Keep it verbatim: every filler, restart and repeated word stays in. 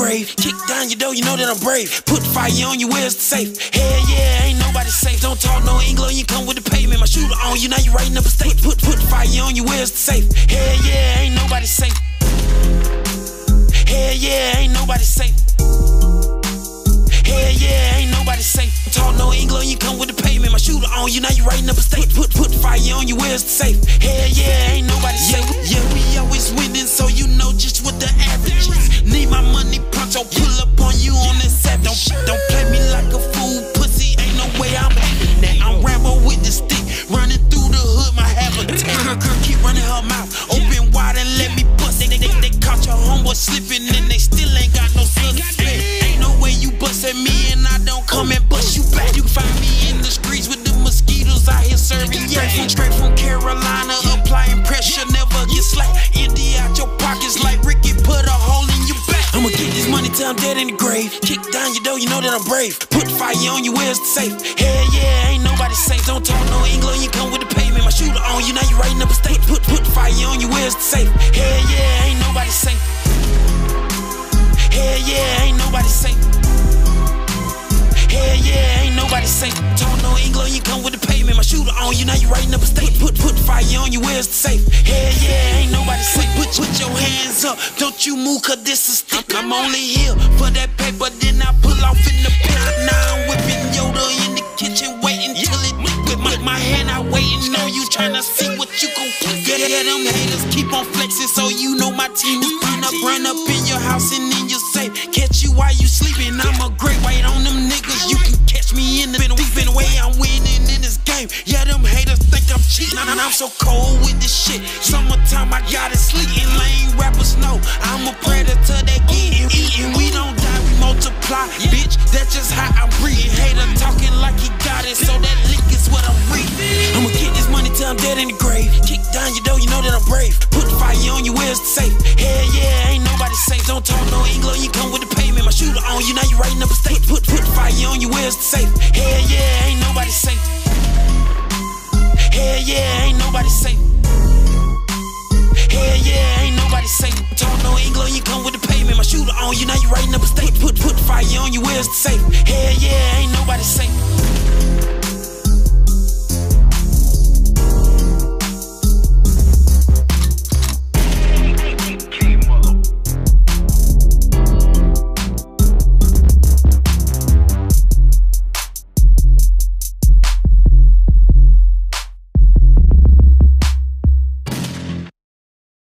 grave. Kick down your door, you know that I'm brave. Put fire on you, where's the safe? Hell yeah, ain't nobody safe. Don't talk no English, you come with the payment. My shooter on you, now you writing up a state. Put, put fire on you, where's the safe? Hell yeah, ain't nobody safe. Hell yeah, ain't nobody safe. Hell yeah, ain't nobody safe. Talk no English, you come with the payment. My shooter on you, now you writing up a state. Put, put fire on you, where's the safe? Hell yeah, ain't nobody safe. Yeah, we always winning, so you know just what the average is. Need my money pronto, pull up on you on this set. Don't, don't play me like a fool, pussy, ain't no way I'm having that. I'm Rambo with the stick, running through the hood, my habitat. Her girl keep running her mouth, open wide and let me bust. They, they, they, they caught your homeboy slipping and they still ain't got no suspect. Ain't no way you bust at me and I don't come and bust you back. You can find me in the streets with the mosquitoes out here serving. Straight from, straight from Carolina, applying pressure, never get slack. Empty out your pockets like Ricky, put a hole in your back. I'ma get this money till I'm dead in the grave. Kick down your door, you know that I'm brave. Put fire on you, where's the safe? Hell yeah, ain't nobody safe. Don't talk no English, you come with the payment. My shooter on you, now you writing up a state. Put, put fire on you, where's the safe? Hell yeah, ain't nobody safe. Hell yeah, ain't nobody safe. Hell yeah, ain't nobody safe. Talk no English, you come with the payment. My shooter on you, now you writing up a state. Put, put fire on you, where's the safe? Hell yeah, ain't nobody safe. Put, put your hands up, don't you move, cause this is stick. I'm only here for that paper, then I pull off in the pen. Now I'm whipping Yoda in the kitchen, waiting till it with my, my hand out, waiting on you, trying to see what you gon' get. Yeah, yeah, them haters keep on flexing, so you know my team is run up, run up in your house and in your safe. Catch you while you sleeping, I'm a great weight on them niggas. You can catch me in the been we've been away, I'm winning in this game. Yeah, them haters think I'm cheating, and I'm so cold with this shit. Summertime, I gotta sleep, and lame rappers know I'm a predator that get eating. We don't die, we multiply, bitch. That's just how I'm breathing. Hater talking like he got it, so that lick is what I'm breathing. I'ma get this money till I'm dead in the grave. Kick down your door, you know that I'm brave. Put fire on you, where's the safe? Hell yeah, ain't nobody safe. Don't talk no English, you come with the payment. My shooter on you, now you writing up a state. Put, put fire on you, where's the safe? Hell yeah, ain't nobody safe. Hell yeah, ain't nobody safe. Hell yeah, ain't nobody safe. Talk no English, you come with the payment. My shooter on you, now you writing up a state. Put, put fire on you, where's the safe? Hell yeah, ain't nobody safe.